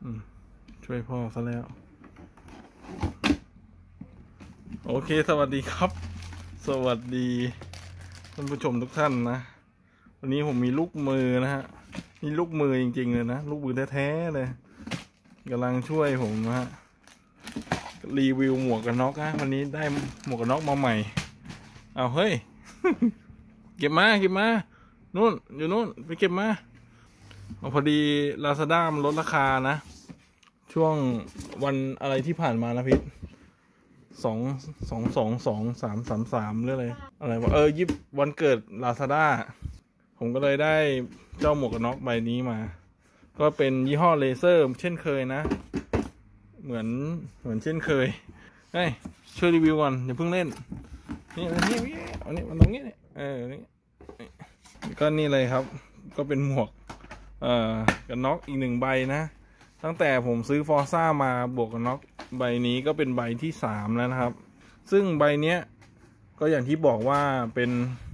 ช่วยพ่อซะแล้วโอเคสวัสดีครับสวัสดีท่านผู้ชมทุกท่านนะวันนี้ผมมีลูกมือนะฮะนี่ลูกมือจริงๆเลยนะลูกมือแท้ๆเลยกำลังช่วยผมนะฮะรีวิวหมวกกันน็อกนะวันนี้ได้หมวกกันน็อกมาใหม่เอาเฮ้ย เก็บมานู่นอยู่นู่นไปเก็บมาพอดี Lazada มันลดราคานะช่วงวันอะไรที่ผ่านมานะพิษ2/2/3/3หรืออะไรวะยิบวันเกิด Lazada ผมก็เลยได้เจ้าหมวกกันน็อกใบนี้มาก็เป็นยี่ห้อเลเซอร์เช่นเคยนะเหมือนเช่นเคยเฮ้ยช่วยรีวิวก่อนอย่าเพิ่งเล่นนี่มันตรงนี้นี่นี่ก็นี่เลยครับก็เป็นหมวกกันน็อกอีก1ใบนะตั้งแต่ผมซื้อฟอร์ซ่ามาบวกกันน็อกใบนี้ก็เป็นใบที่3แล้วนะครับซึ่งใบเนี้ยก็อย่างที่บอกว่าเป็น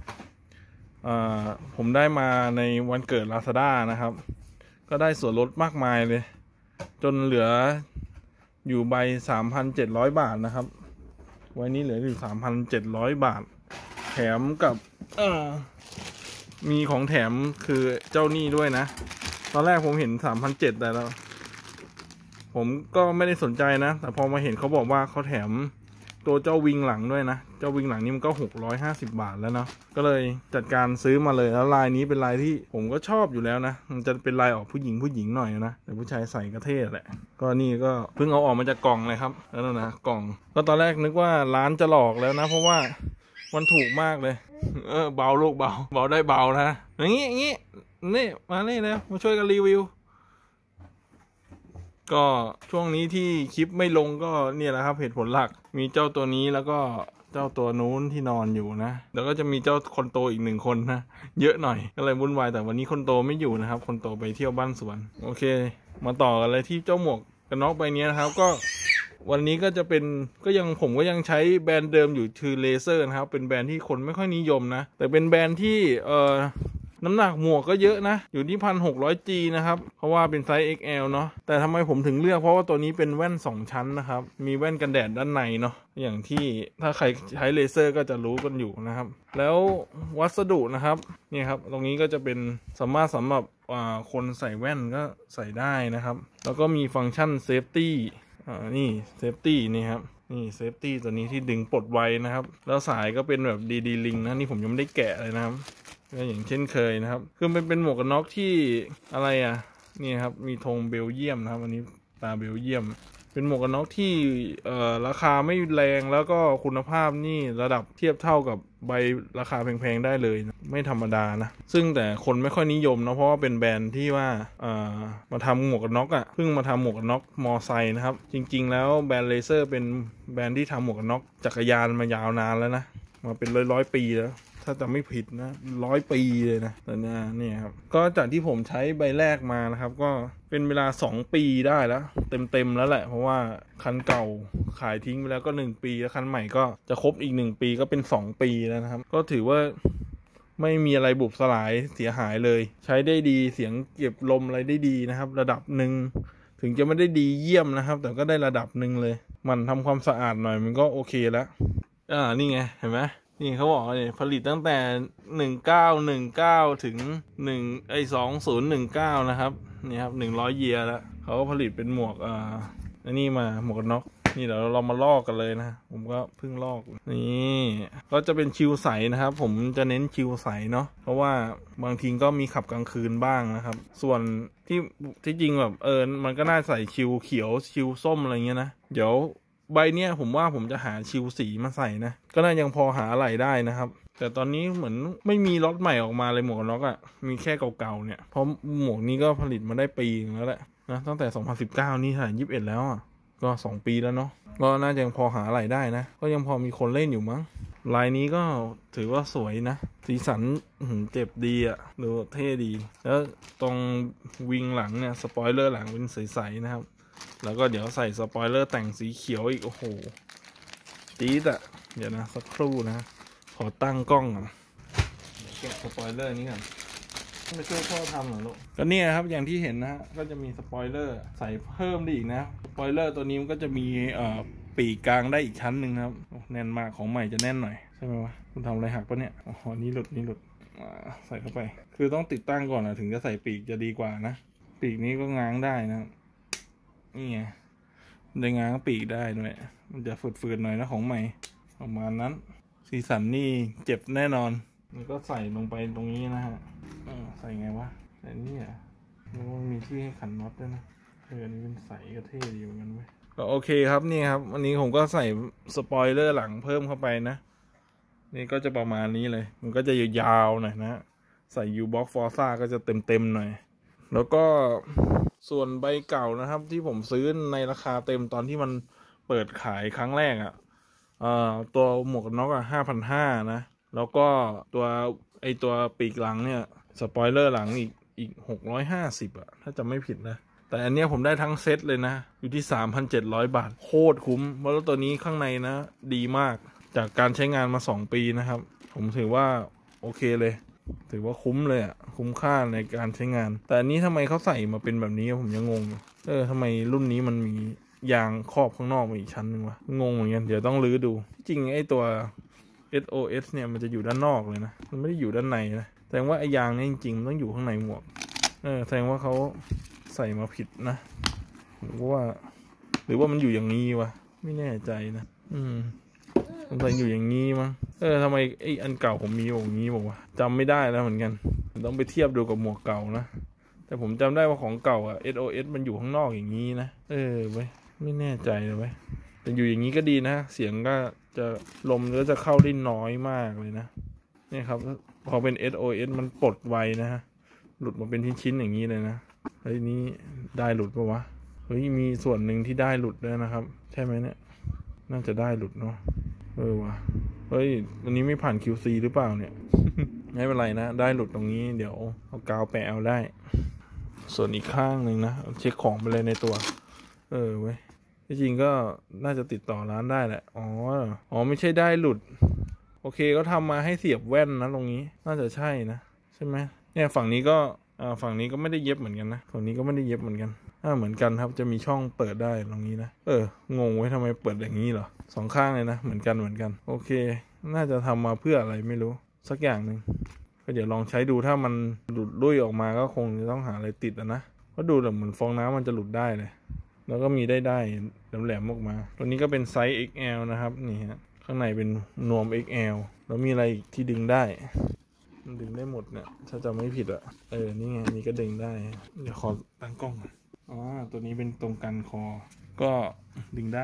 ผมได้มาในวันเกิด Lazada นะครับก็ได้ส่วนลดมากมายเลยจนเหลืออยู่ใบ 3,700 บาทนะครับไว้นี้เหลืออยู่ 3,700 บาทแถมกับมีของแถมคือเจ้านี่ด้วยนะตอนแรกผมเห็น 3,700 แต่แล้วผมก็ไม่ได้สนใจนะแต่พอมาเห็นเขาบอกว่าเขาแถมตัวเจ้าวิงหลังด้วยนะเจ้าวิงหลังนี่มันก็650 บาทแล้วเนาะก็เลยจัดการซื้อมาเลยแล้วลายนี้เป็นลายที่ผมก็ชอบอยู่แล้วนะมันจะเป็นลายออกผู้หญิงหน่อยนะแต่ผู้ชายใส่ก็เท่แหละก็นี่ก็เพิ่งเอาออกมาจากกล่องเลยครับแล้วนะกล่องก็ตอนแรกนึกว่าร้านจะหลอกแล้วนะเพราะว่ามันถูกมากเลยเบาลูกเบาได้เบานะอย่างงี้นี่มาเลยแล้วมาช่วยกันรีวิวก็ช่วงนี้ที่คลิปไม่ลงก็เนี่ยแหละครับเหตุผลหลักมีเจ้าตัวนี้แล้วก็เจ้าตัวนู้นที่นอนอยู่นะแล้วก็จะมีเจ้าคนโตอีก1คนนะเยอะหน่อยก็เลยวุ่นวายแต่วันนี้คนโตไม่อยู่นะครับคนโตไปเที่ยวบ้านสวนโอเคมาต่อกันเลยที่เจ้าหมวกกันน็อกใบนี้นะครับก็วันนี้ก็จะเป็นผมก็ยังใช้แบรนด์เดิมอยู่คือเลเซอร์นะครับเป็นแบรนด์ที่คนไม่ค่อยนิยมนะแต่เป็นแบรนด์ที่น้ำหนักหมวกก็เยอะนะอยู่ที่ 1,600G นะครับเพราะว่าเป็นไซส์ XL เนาะแต่ทำไมผมถึงเลือกเพราะว่าตัวนี้เป็นแว่น2ชั้นนะครับมีแว่นกันแดดด้านในเนาะอย่างที่ถ้าใครใช้เลเซอร์ก็จะรู้กันอยู่นะครับแล้ววัสดุนะครับนี่ครับตรงนี้ก็จะเป็นสำหรับคนใส่แว่นก็ใส่ได้นะครับแล้วก็มีฟังก์ชันเซฟตี้นี่เซฟตี้นี่ครับนี่เซฟตี้ตัวนี้ที่ดึงปลดไวนะครับแล้วสายก็เป็นแบบดีลิงนะนี่ผมยังไม่ได้แกะเลยนะครับก็อย่างเช่นเคยนะครับคือเป็นหมวกกันน็อกที่อะไรนี่ครับมีธงเบลเยียมนะครับอันนี้ตาเบลเยียมเป็นหมวกกันน็อกที่ราคาไม่แรงแล้วก็คุณภาพนี่ระดับเทียบเท่ากับใบราคาแพงๆได้เลยนะไม่ธรรมดานะซึ่งแต่คนไม่ค่อยนิยมนะเพราะว่าเป็นแบรนด์ที่ว่ามาทำหมวกกันน็อกเพิ่งมาทำหมวกกันน็อกมอไซค์นะครับจริงๆแล้วแบรนด์เลเซอร์เป็นแบรนด์ที่ทำหมวกกันน็อกจักรยานมายาวนานแล้วนะมาเป็นร้อยปีแล้วถ้าจะไม่ผิดนะ100 ปีเลยนะแต่เนี่ยครับก็จากที่ผมใช้ใบแรกมานะครับก็เป็นเวลา2 ปีได้แล้วเต็มแล้วแหละเพราะว่าคันเก่าขายทิ้งไปแล้วก็1 ปีแล้วคันใหม่ก็จะครบอีก1 ปีก็เป็น2 ปีแล้วนะครับก็ถือว่าไม่มีอะไรบุบสลายเสียหายเลยใช้ได้ดีเสียงเก็บลมอะไรได้ดีนะครับระดับหนึ่งถึงจะไม่ได้ดีเยี่ยมนะครับแต่ก็ได้ระดับหนึ่งเลยมันทำความสะอาดหน่อยมันก็โอเคแล้วนี่ไงเห็นไหมนี่เขาบอกเลยผลิตตั้งแต่1919ถึง2019นะครับนี่ครับ100 เยียร์แล้วเขาก็ผลิตเป็นหมวกอันนี้มาหมวกกันน็อกนี่เดี๋ยวเรามาลอกกันเลยนะผมก็เพิ่งลอกนี่ก็จะเป็นคิวใสนะครับผมจะเน้นคิวใสเนาะเพราะว่าบางทีก็มีขับกลางคืนบ้างนะครับส่วนที่จริงแบบมันก็น่าใส่คิวเขียวคิวส้มอะไรเงี้ยนะเดี๋ยวใบเนี้ยผมว่าผมจะหาชิวสีมาใส่นะก็น่ายังพอหาอะไรได้นะครับแต่ตอนนี้เหมือนไม่มีล็อตใหม่ออกมาเลยหมวกกันน็อกมีแค่เก่าๆเนี่ยเพราะหมวกนี้ก็ผลิตมาได้ปีนึงแล้วแหละนะตั้งแต่2019นี่ถ่าย21แล้วก็2 ปีแล้วเนาะก็น่าจะยังพอหาอะไรได้นะก็ยังพอมีคนเล่นอยู่มั้งลายนี้ก็ถือว่าสวยนะสีสันเจ็บดีดูเท่ดีแล้วตรงวิงหลังเนี่ยสปอยเลอร์หลังเป็นใสๆนะครับแล้วก็เดี๋ยวใส่สปอยเลอร์แต่งสีเขียวอีกโอ้โหจี๊ดเดี๋ยวนะสักครู่นะขอตั้งกล้องก่อนแกะสปอยเลอร์นี้ก่อนมาช่วยพ่อทำเหรอลูกก็เนี่ยครับอย่างที่เห็นนะฮะก็จะมีสปอยเลอร์ใส่เพิ่มได้อีกนะสปอยเลอร์ตัวนี้มันก็จะมีปีกกลางได้อีกชั้นหนึ่งครับแน่นมากของใหม่จะแน่นหน่อยใช่ไหมวะคุณทำอะไรหักปะเนี่ยอ๋อนี่หลุดใส่เข้าไปคือต้องติดตั้งก่อนนะถึงจะใส่ปีกจะดีกว่านะปีกนี้ก็ง้างได้นะนี่ไงได้ง้างปีกได้ด้วยมันจะฝืดๆหน่อยนะของใหม่ประมาณนั้นสีสันนี่เจ็บแน่นอนมันก็ใส่ลงไปตรงนี้นะฮะใส่ไงวะใส่นี่อ่ะมันมีที่ให้ขันน็อตด้วยนะอันนี้เป็นใส่ก็เท่ดีเหมือนกันเว้ยก็โอเคครับนี่ครับวันนี้ผมก็ใส่สปอยเลอร์หลังเพิ่มเข้าไปนะนี่ก็จะประมาณนี้เลยมันก็จะยาวๆหน่อยนะใส่ U-Box Forza ก็จะเต็มหน่อยแล้วก็ส่วนใบเก่านะครับที่ผมซื้อในราคาเต็มตอนที่มันเปิดขายครั้งแรกอ่ะตัวหมวกกันน็อกอ่ะ5,500นะแล้วก็ตัวปีกหลังเนี่ยสปอยเลอร์หลังอีก650อ่ะถ้าจะไม่ผิดนะแต่อันเนี้ยผมได้ทั้งเซตเลยนะอยู่ที่ 3,700 บาทโคตรคุ้มเพราะตัวนี้ข้างในนะดีมากจากการใช้งานมา2 ปีนะครับผมถือว่าโอเคเลยถือว่าคุ้มเลยอ่ะคุ้มค่าในการใช้งานแต่อันนี้ทำไมเขาใส่มาเป็นแบบนี้ผมยังงงทำไมรุ่นนี้มันมียางครอบข้างนอกมาอีกชั้นนึงวะงงเหมือนกันเดี๋ยวต้องรื้อดูจริงไอ้ตัว SOS เนี่ยมันจะอยู่ด้านนอกเลยนะมันไม่ได้อยู่ด้านในนะแสดงว่าไอ้ยางนี่จริงๆมันต้องอยู่ข้างในหมวกแสดงว่าเขาใส่มาผิดนะหรือว่ามันอยู่อย่างนี้วะไม่แน่ใจนะมันใส่อยู่อย่างนี้มั้งทำไมไอ้อันเก่าผมมีอย่างนี้บอกว่าจำไม่ได้แล้วเหมือนกันต้องไปเทียบดูกับหมวกเก่านะแต่ผมจำได้ว่าของเก่าอ่ะ SOS มันอยู่ข้างนอกอย่างนี้นะเว้ยไม่แน่ใจเลยเว้ยแต่อยู่อย่างนี้ก็ดีนะเสียงก็จะลมก็จะเข้าได้น้อยมากเลยนะนี่ครับพอเป็น SOS มันปลดไวนะฮะหลุดมาเป็นชิ้นๆอย่างนี้เลยนะเฮ้ยนี่ได้หลุดปะวะเฮ้ยมีส่วนหนึ่งที่ได้หลุดด้วยนะครับใช่ไหมเนี่ยน่าจะได้หลุดเนาะวะเฮ้ยวันนี้ไม่ผ่าน QC หรือเปล่าเนี่ย ไม่เป็นไรนะได้หลุดตรงนี้เดี๋ยวเอากาวแปะเอาได้ส่วนอีกข้างหนึ่งนะเช็คของไปเลยในตัวเว้ยจริงๆก็น่าจะติดต่อร้านได้แหละอ๋อไม่ใช่ได้หลุดโอเคก็ทำมาให้เสียบแว่นนะตรงนี้น่าจะใช่นะใช่ไหมเนี่ยฝั่งนี้ก็ไม่ได้เย็บเหมือนกันนะฝั่งนี้ก็ไม่ได้เย็บเหมือนกันเหมือนกันครับจะมีช่องเปิดได้ตรงนี้นะงงไว้ทำไมเปิดอย่างนี้เหรอ2 ข้างเลยนะเหมือนกันโอเคน่าจะทำมาเพื่ออะไรไม่รู้สักอย่างหนึ่งก็เดี๋ยวลองใช้ดูถ้ามันหลุดลุ่ยออกมาก็คงจะต้องหาอะไรติดนะเพราะดูแบบเหมือนฟองน้ำมันจะหลุดได้เลยแล้วก็มีได้แหลมๆออกมาตัวนี้ก็เป็นไซส์ XL นะครับนี่ฮะข้างในเป็นนวม XL แล้วมีอะไรที่ดึงได้มันดึงได้หมดเนี่ยถ้าจะไม่ผิดอะนี่ไงนี่ก็ดึงได้เดี๋ยวขอตั้งกล้องก่อนตัวนี้เป็นตรงกันคอก็ดึงได้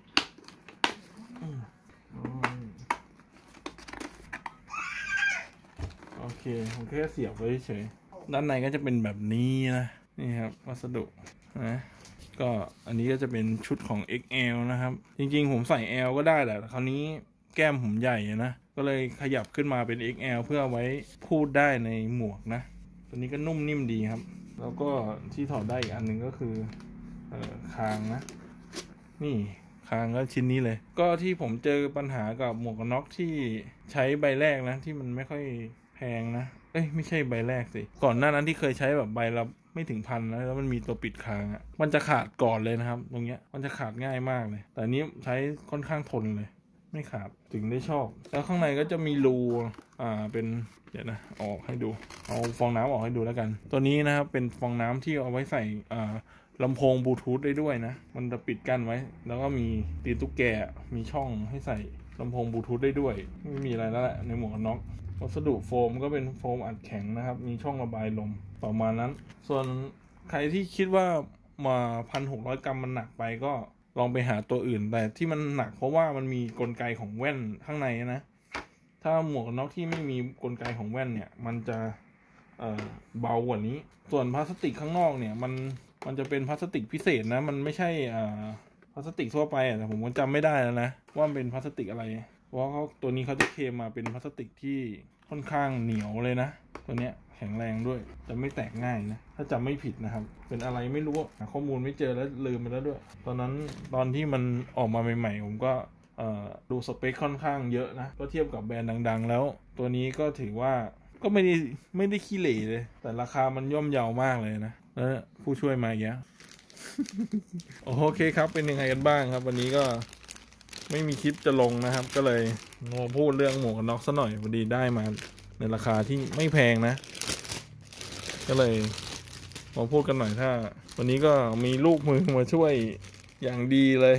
โอเคผมแค่เสียบไว้เฉยด้านในก็จะเป็นแบบนี้นะนี่ครับวัสดุนะก็อันนี้ก็จะเป็นชุดของ XL นะครับจริงๆผมใส่ L ก็ได้แหละคราวนี้แก้มผมใหญ่นะก็เลยขยับขึ้นมาเป็น XL เพื่อเอาไว้พูดได้ในหมวกนะตัวนี้ก็นุ่มนิ่มดีครับแล้วก็ที่ถอดได้อีกอันหนึ่งก็คือคางนะนี่คางก็ชิ้นนี้เลยก็ที่ผมเจอปัญหากับหมวกกันน็อกที่ใช้ใบแรกนะที่มันไม่ค่อยแพงนะไม่ใช่ใบแรกสิก่อนหน้านั้นที่เคยใช้แบบใบละไม่ถึง1,000แล้วมันมีตัวปิดคางมันจะขาดก่อนเลยนะครับตรงเนี้ยมันจะขาดง่ายมากเลยแต่นี้ใช้ค่อนข้างทนเลยไม่ขาดถึงได้ชอบแล้วข้างในก็จะมีรูเป็นเดี๋ยวนะออกให้ดูเอาฟองน้ำออกให้ดูแล้วกันตัวนี้นะครับเป็นฟองน้ำที่เอาไว้ใส่ลำโพงบลูทูธได้ด้วยนะมันจะปิดกั้นไว้แล้วก็มีตีนตุ๊กแกมีช่องให้ใส่ลำโพงบลูทูธได้ด้วยไม่มีอะไรแล้วแหละในหมวกกันน็อกวัสดุโฟมก็เป็นโฟมอัดแข็งนะครับมีช่องระบายลมประมาณนั้นส่วนใครที่คิดว่ามา 1,600 กรัมมันหนักไปก็ลองไปหาตัวอื่นแต่ที่มันหนักเพราะว่ามันมีกลไกของแว่นข้างในนะถ้าหมวกกันน็อกที่ไม่มีกลไกของแว่นเนี่ยมันจะเบากว่านี้ส่วนพลาสติกข้างนอกเนี่ยมันจะเป็นพลาสติกพิเศษนะมันไม่ใช่พลาสติกทั่วไปแต่ผมก็จำไม่ได้แล้วนะว่ามันเป็นพลาสติกอะไรเพราะตัวนี้เขาจะเคลมมาเป็นพลาสติกที่ค่อนข้างเหนียวเลยนะตัวเนี้ยแข็งแรงด้วยจะไม่แตกง่ายนะถ้าจำไม่ผิดนะครับเป็นอะไรไม่รู้หาข้อมูลไม่เจอแล้วลืมไปแล้วด้วยตอนที่มันออกมาใหม่ๆผมก็ดูสเปคค่อนข้างเยอะนะก็เทียบกับแบรนด์ดังๆแล้วตัวนี้ก็ถือว่าก็ไม่ได้ขี้เหร่เลยแต่ราคามันย่อมเยาวมากเลยนะแล้วผู้ช่วยมาอย่างเงี้ย โอเคครับเป็นยังไงกันบ้างครับวันนี้ก็ไม่มีคลิปจะลงนะครับก็เลยมาพูดเรื่องหมวกกันน็อกซะหน่อยพอดีได้มาในราคาที่ไม่แพงนะก็เลยมาพูดกันหน่อยถ้าวันนี้ก็มีลูกมือมาช่วยอย่างดีเลย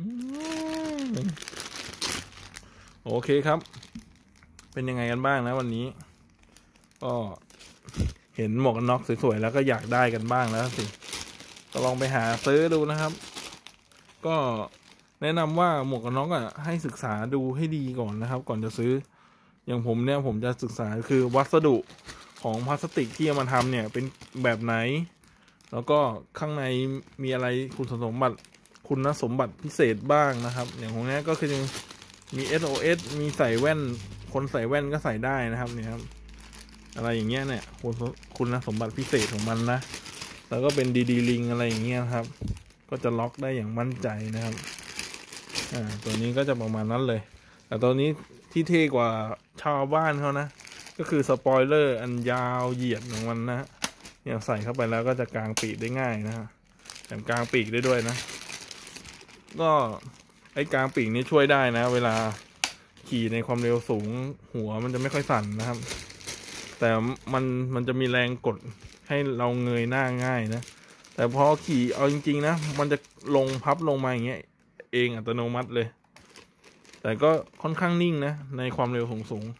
โอเคครับเป็นยังไงกันบ้างนะวันนี้ก็เห็นหมวกกันน็อกสวยๆแล้วก็อยากได้กันบ้างแล้วสิก็ลองไปหาซื้อดูนะครับก็แนะนำว่าหมวกกันน็อกให้ศึกษาดูให้ดีก่อนนะครับก่อนจะซื้ออย่างผมเนี่ยผมจะศึกษาคือวัสดุของพลาสติกที่เอามาทำเนี่ยเป็นแบบไหนแล้วก็ข้างในมีอะไรคุณสมบัติพิเศษบ้างนะครับอย่างของนี้ก็คือมี SOS มีใส่แว่นคนใส่แว่นก็ใส่ได้นะครับเนี่ยครับอะไรอย่างเงี้ยเนี่ยคุณสมบัติพิเศษของมันนะแล้วก็เป็นดีลิงอะไรอย่างเงี้ยครับก็จะล็อกได้อย่างมั่นใจนะครับตัวนี้ก็จะประมาณนั้นเลยแต่ตัวนี้ที่เท่กว่าชาวบ้านเขานะก็คือสปอยเลอร์อันยาวเหยียดของมันนะเนี่ยใส่เข้าไปแล้วก็จะกางปีกได้ง่ายนะฮะแต่กางปีกได้ด้วยนะก็ไอ้กางปีกนี้ช่วยได้นะเวลาขี่ในความเร็วสูงหัวมันจะไม่ค่อยสั่นนะครับแต่มันจะมีแรงกดให้เราเงยหน้าง่ายนะแต่พอขี่เอาจริงๆนะมันจะพับลงมาอย่างเงี้ยเองอัตโนมัติเลยแต่ก็ค่อนข้างนิ่งนะในความเร็วสูง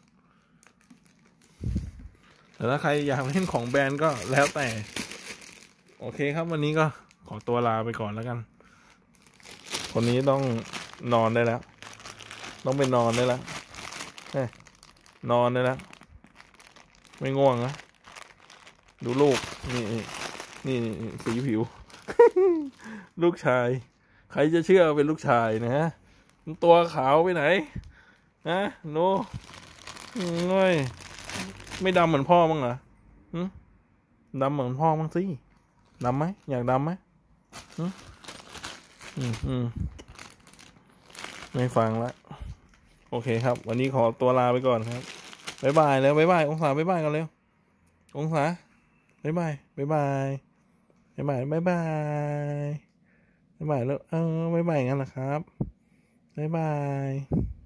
แต่ถ้าใครอยากเล่นของแบรนด์ก็แล้วแต่โอเคครับวันนี้ก็ขอตัวลาไปก่อนแล้วกันคนนี้ต้องนอนได้แล้วต้องไปนอนได้แล้วนอนได้แล้วไม่ง่วงนะดูลูกนี่สีผิว ลูกชายใครจะเชื่อเป็นลูกชายนะฮะตัวขาวไปไหนนะโน่ง่อยไม่ดำเหมือนพ่อมั้งเหรอดำเหมือนพ่อมั้งสิดำไหมอยากดำไหมไม่ฟังละโอเคครับวันนี้ขอตัวลาไปก่อนครับบ๊ายบายแล้วบ๊ายบายองศาบ๊ายบายกันเร็วองศาบ๊ายบายบ๊ายบายบ๊ายบายบ๊ายบายบ๊ายบายแล้วบ๊ายบายงั้นเหรอครับบ๊ายบาย